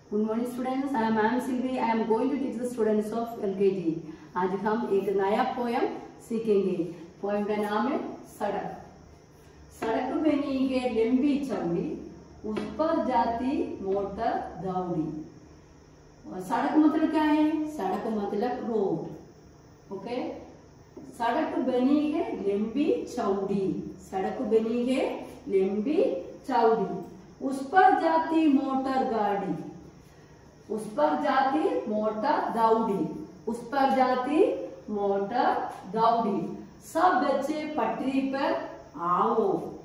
Good morning students, I am Sylvie. I am going to teach the students of LKG. आज हम एक नया poem सीखेंगे। Poem का नाम है सड़क। सड़क बनी है लंबी चौड़ी, उस पर जाती मोटर दौड़ी। और सड़क मतलब क्या है? सड़क मतलब रोड। ओके, सड़क बनी है लंबी चौड़ी, सड़क बनी है लंबी चौड़ी, उस पर जाती मोटर गाड़ी, उस पर जाती मोटर दौड़ी, उस पर जाती मोटर दौड़ी। सब बच्चे पटरी पर आओ,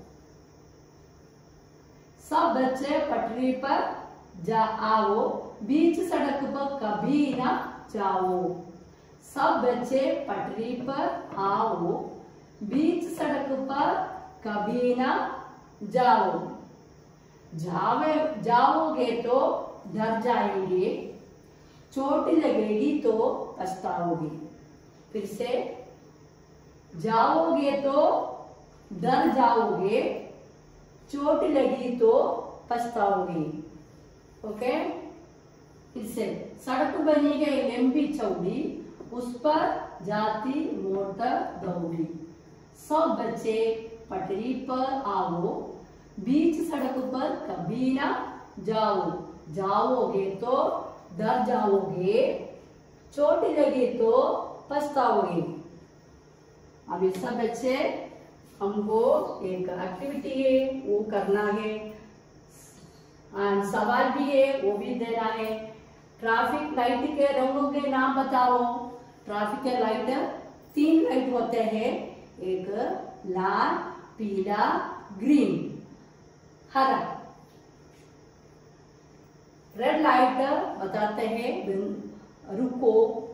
सब बच्चे पटरी पर जा आओ, बीच सड़क पर कभी ना जाओ। सब बच्चे पटरी पर आओ, बीच सड़क पर कभी ना जाओ। जाओगे तो डर जाएंगे, चोट लगेगी तो पछताओगे। फिर से, जाओगे तो डर जाओगे, चोट लगी तो पछताओगे। ओके, फिर से, सड़क बनी है लंबी चौड़ी, उस पर जाती मोटर दौड़ी। सब बच्चे पटरी पर आओ, बीच सड़क पर कभी ना जाओ। जाओगे तो डर जाओगे, चोट लगे तो पछताओगे। अभी सब बच्चे हमको एक एक्टिविटी है वो करना है, सवाल भी है वो भी देना है। ट्रैफिक लाइट के रंगों के नाम बताओ। ट्रैफिक के लाइट 3 लाइट होते हैं, एक लाल, पीला, ग्रीन, हरा। रेड लाइट बताते हैं रुको,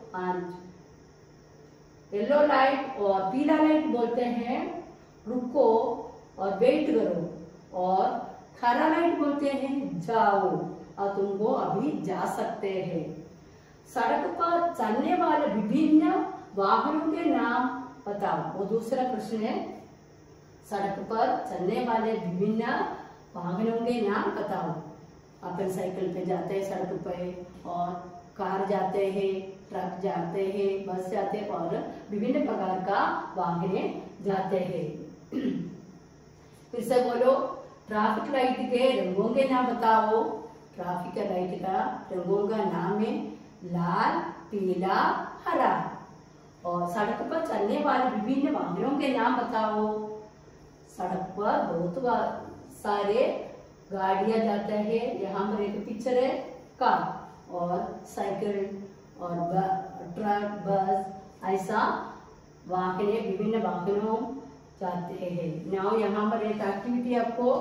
येलो लाइट और पीला लाइट बोलते हैं रुको और वेट करो, और हरा लाइट बोलते हैं जाओ और तुमको अभी जा सकते हैं। सड़क पर चलने वाले विभिन्न वाहनों के नाम बताओ। वो दूसरा प्रश्न है, सड़क पर चलने वाले विभिन्न वाहनों के नाम बताओ। अपन साइकिल पे जाते हैं सड़क पे, और कार जाते हैं, ट्रक जाते हैं, बस जाते हैं, और विभिन्न प्रकार का वाहन जाते हैं। फिर से बोलो, ट्रैफिक लाइट के रंगों के नाम बताओ। ट्रैफिक लाइट का रंगों का नाम है लाल, पीला, हरा। और सड़क पर चलने वाले विभिन्न वाहनों के नाम बताओ। सड़क पर बहुत सारे गाड़ियां जाते हैं। यहाँ पर एक पिक्चर है कार और साइकिल और ट्रक, बस, ऐसा वाहन विभिन्न वाहनों जाते हैं। नाउ यहाँ पर एक एक्टिविटी आपको,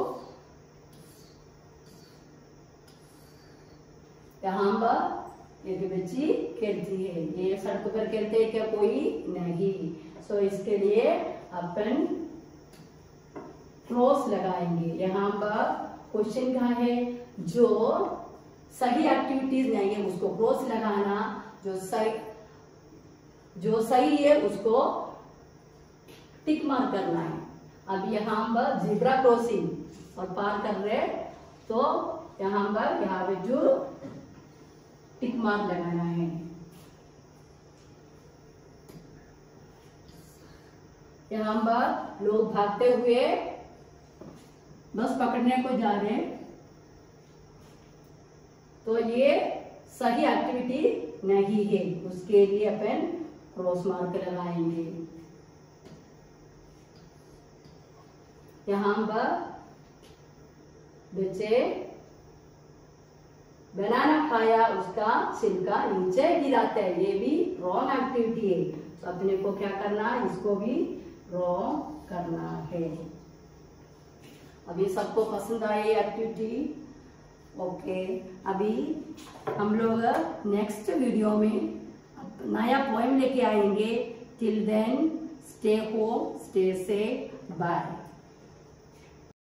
यहाँ पर एक बच्ची खेलती है। ये सड़क पर खेलते हैं क्या? कोई नहीं। सो इसके लिए अपन क्रॉस लगाएंगे। यहाँ पर क्वेश्चन कहाँ है? जो सही एक्टिविटीज नहीं है उसको क्रॉस लगाना, जो सही है उसको टिक मार्क करना है। अब यहाँ पर ज़ेब्रा क्रॉसिंग और पार कर रहे, तो यहाँ पे जो टिक मार्क लगाना है। यहाँ पर लोग भागते हुए बस पकड़ने को जा रहे हैं, तो ये सही एक्टिविटी नहीं है, उसके लिए अपन क्रॉस मार्क लगाएंगे। यहाँ पर बच्चे बनाना खाया, उसका छिलका नीचे गिराते हैं, ये भी रॉन्ग एक्टिविटी है। तो अपने को क्या करना है? इसको भी रॉन्ग करना है। अभी सबको पसंद आई एक्टिविटी? ओके, अभी हम लोग नेक्स्ट वीडियो में नया पोएम लेके आएंगे। Till then stay home, stay safe, bye.